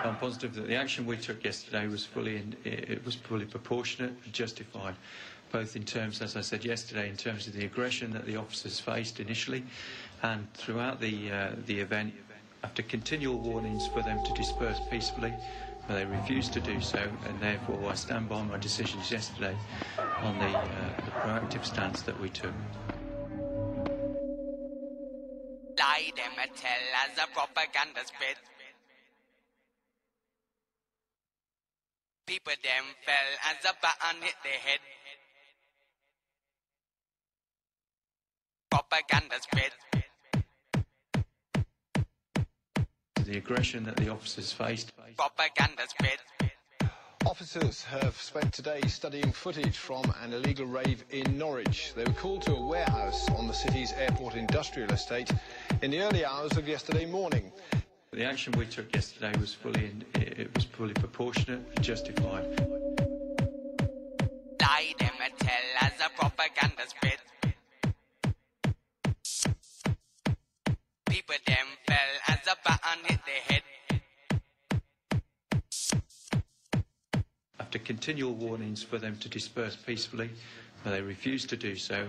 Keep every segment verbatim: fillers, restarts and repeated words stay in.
I'm positive that the action we took yesterday was fully in, it was fully proportionate and justified, both in terms, as I said yesterday, in terms of the aggression that the officers faced initially, and throughout the uh, the event, after continual warnings for them to disperse peacefully, but they refused to do so, and therefore I stand by my decisions yesterday on the, uh, the proactive stance that we took. Lie them and tell as a propaganda spread. People them fell as a baton hit their head. Propaganda spread. The aggression that the officers faced. Propaganda spread. Officers have spent today studying footage from an illegal rave in Norwich. They were called to a warehouse on the city's airport industrial estate in the early hours of yesterday morning. The action we took yesterday was fully in, it was fully proportionate and justified. Lie them and tell as a propaganda spread. People them fell as a baton hit their head. After continual warnings for them to disperse peacefully, but they refused to do so.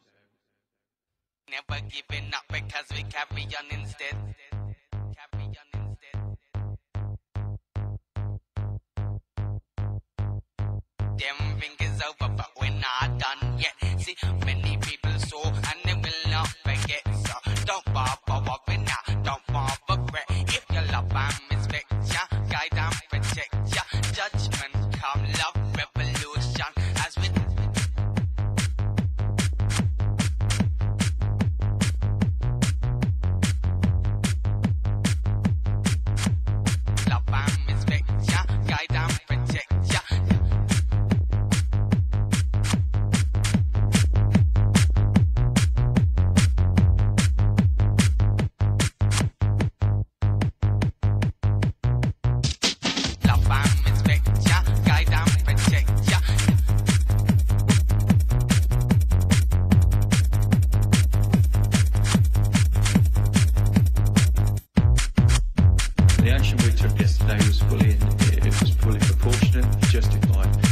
Never giving up because we carry on instead. Carry on instead. Them fingers over, but we're not done yet. See, many people saw and they will not forget. So don't bother worrying now, don't bother regret. If you love and respect ya, guide and protect ya. Judgment come, love, revolution. As we love and respect ya, guide and protect ya. Love and respect ya, guide and protect ya. The action we took yesterday was fully in, it was fully proportionate and justified.